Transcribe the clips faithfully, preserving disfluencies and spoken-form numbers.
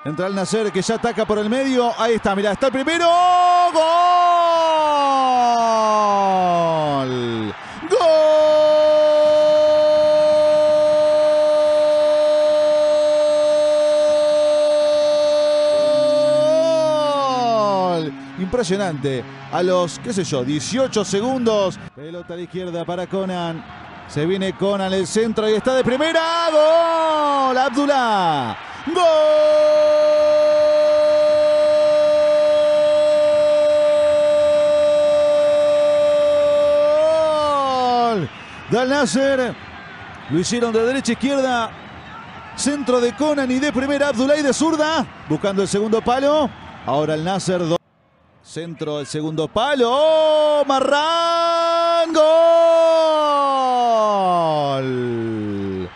Entra el Nasser que ya ataca por el medio. Ahí está, mirá, está el primero. ¡Gol! ¡Gol! Impresionante. A los, qué sé yo, dieciocho segundos. Pelota a la izquierda para Conan. Se viene Conan el centro y está de primera. ¡Gol! Abdullah. ¡Gol! Del Nasser. Lo hicieron de derecha a izquierda. Centro de Conan y de primera Abdullah y de zurda. Buscando el segundo palo. Ahora el Nasser. Centro del segundo palo. ¡Oh! Marrán. ¡Gol!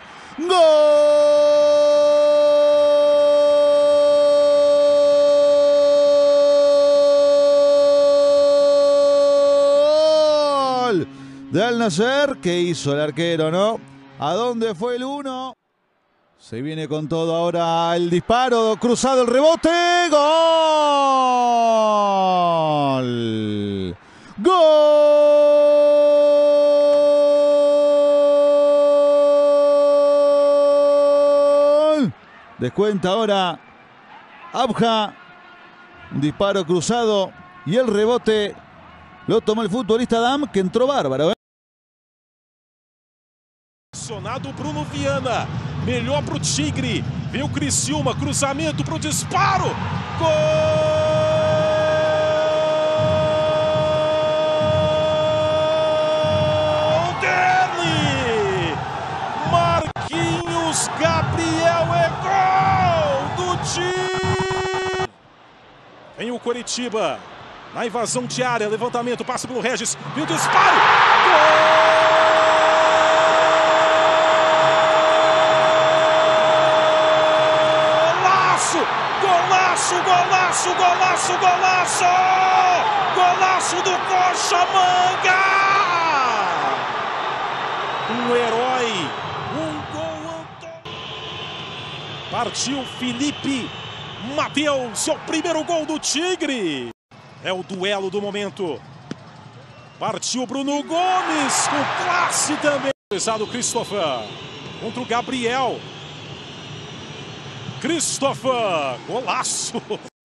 ¡Gol! De Al Nasser. ¿Qué hizo el arquero, no? ¿A dónde fue el uno? Se viene con todo ahora el disparo. Cruzado el rebote. ¡Gol! ¡Gol! Descuenta ahora Abja. Un disparo cruzado. Y el rebote lo tomó el futbolista Dam, que entró bárbaro, ¿eh? Acionado Bruno Viana, melhor pro Tigre, vem o Criciúma, cruzamento pro disparo, gol dele, Marquinhos Gabriel, é gol do Tigre. Vem o Coritiba, na invasão de área, levantamento, passa pelo Regis, e o disparo, gol! Golaço, golaço, golaço, golaço! Golaço do Coxa Manga! Um herói, um gol Antônio. Partiu Felipe Matheus, é o primeiro gol do Tigre. É o duelo do momento. Partiu Bruno Gomes, com classe também. Pesado Christopher contra o Gabriel. Christopher, golaço!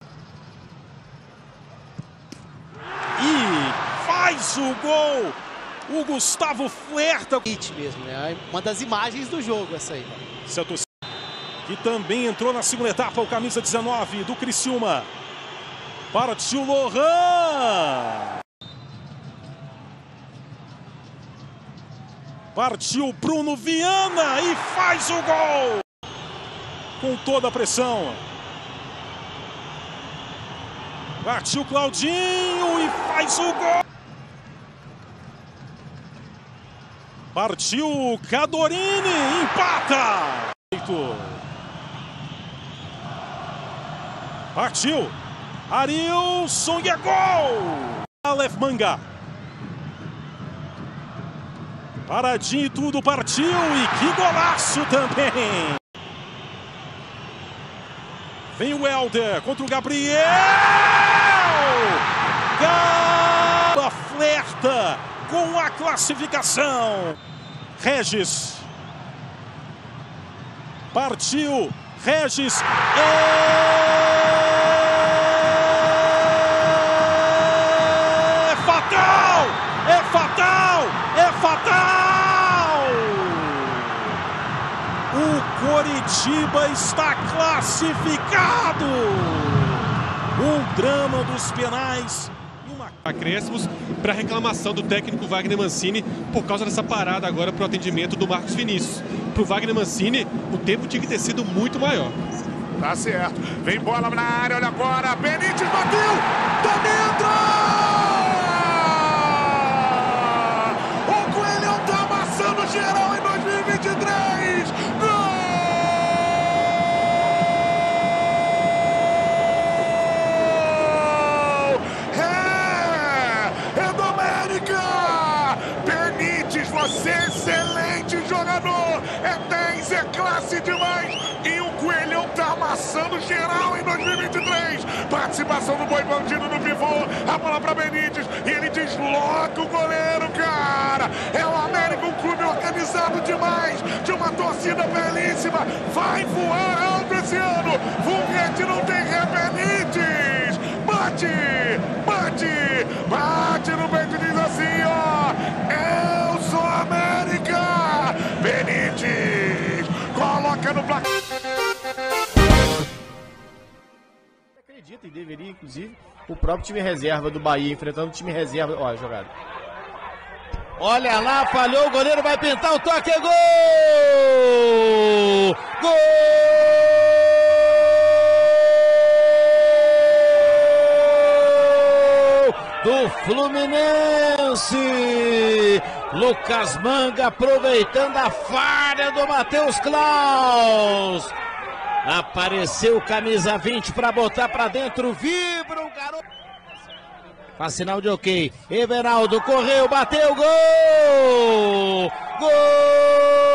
E faz o gol! O Gustavo flerta. Mesmo, né? Uma das imagens do jogo essa aí. Que também entrou na segunda etapa, o camisa dezenove do Criciúma. Partiu Lohan! Partiu Bruno Viana e faz o gol! Com toda a pressão. Partiu Claudinho e faz o gol. Partiu Cadorini, empata. Partiu Arilson e é gol. Aleph Manga. Paradinho e tudo, partiu e que golaço também. Vem o Helder contra o Gabriel! Gaba flerta com a classificação. Regis. Partiu. Regis. É fatal! É fatal! É fatal! O Coritiba está classificado! Um drama dos penais. Uma... Acréscimos para a reclamação do técnico Wagner Mancini por causa dessa parada agora para o atendimento do Marcos Vinícius. Para o Wagner Mancini, o tempo tinha que ter sido muito maior. Tá certo. Vem bola na área, olha agora. Benítez bateu! Tá dentro! O Coelhão tá amassando geral em dois mil e vinte e três! Gol! Você é excelente jogador, é dez, é classe demais, e o Coelhão tá amassando. amassando geral em dois mil e vinte e três. Participação do Boi Bandido no pivô. A bola para Benítez e ele desloca o goleiro, cara. É o América, um clube organizado demais, de uma torcida belíssima. Vai voar alto esse ano. Foguete não tem ré, Benítez. Bate, bate, bate no peito e diz assim, ó. Eu sou América. Benítez coloca no placar. Acredita e deveria, inclusive, o próprio time reserva do Bahia enfrentando o time reserva. Ó, a jogada. Olha lá, falhou, o goleiro vai pintar o toque, é gol! Gol! Do Fluminense! Lucas Manga aproveitando a falha do Matheus Klaus. Apareceu camisa vinte para botar para dentro, vibra o garoto. Faz sinal de ok. Everaldo correu, bateu, gol! Gol!